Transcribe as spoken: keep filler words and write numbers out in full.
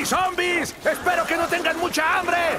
¡Hey, zombies! ¡Espero que no tengan mucha hambre!